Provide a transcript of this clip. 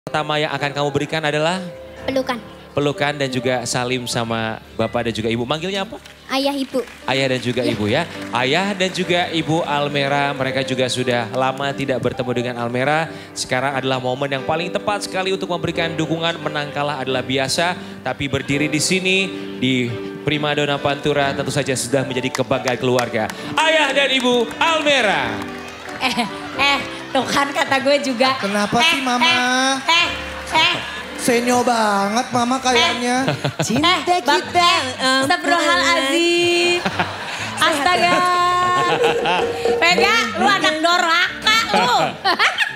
Pertama yang akan kamu berikan adalah? Pelukan. Pelukan dan juga salim sama bapak dan juga ibu. Manggilnya apa? Ayah ibu. Ayah dan juga ibu ya. Ayah dan juga ibu Almera, mereka juga sudah lama tidak bertemu dengan Almera. Sekarang adalah momen yang paling tepat sekali untuk memberikan dukungan. Menang kalah adalah biasa, tapi berdiri di sini di Primadona Pantura tentu saja sudah menjadi kebanggaan keluarga. Ayah dan ibu Almera. Tuh kan kata gue juga. Kenapa sih mama? Senyo banget mama kayaknya. Cinta kita. Astagfirullahaladzim. Astaga. Pega, lu anak doraka tuh.